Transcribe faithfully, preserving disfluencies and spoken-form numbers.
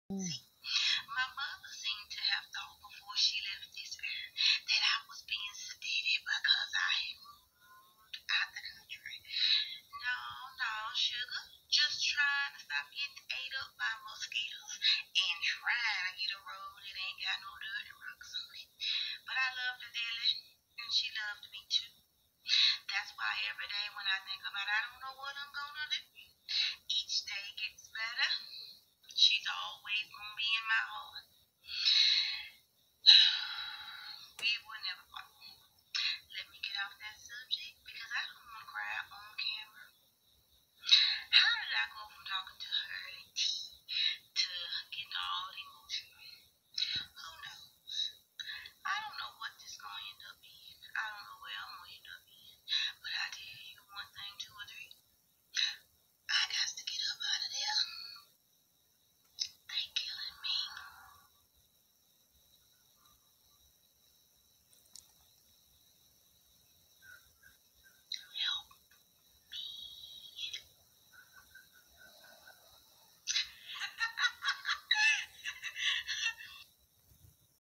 See, my mother seemed to have thought before she left this earth that I was being sedated because I had moved out the country. No, no, sugar. Just trying to stop getting ate up by mosquitoes and trying to get a road that ain't got no dirty rocks on it. But I loved her dearly, and she loved me too. That's why every day when I think about I don't know what I'm gonna do, each day gets better. She's always gonna be in my heart.